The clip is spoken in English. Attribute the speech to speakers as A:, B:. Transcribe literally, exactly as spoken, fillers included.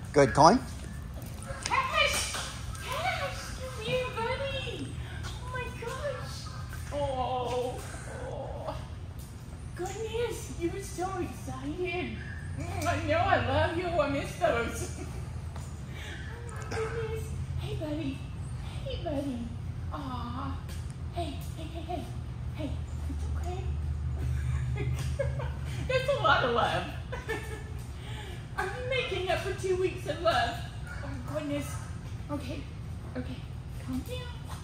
A: Good, Colin?
B: Cash! Cash! Come here, buddy! Oh my gosh! Oh, oh. Goodness, you're so excited. Mm, I know I love you. I miss those. Oh my goodness. Hey, buddy. Hey, buddy. Aw. Hey, hey, hey, hey. Hey, it's okay. That's a lot of love. Are you making up for two weeks of love? Oh, goodness. Okay, okay. Calm down.